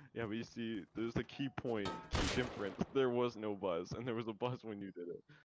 Yeah, but you see, there's a key point, key difference. There was no buzz, and there was a buzz when you did it.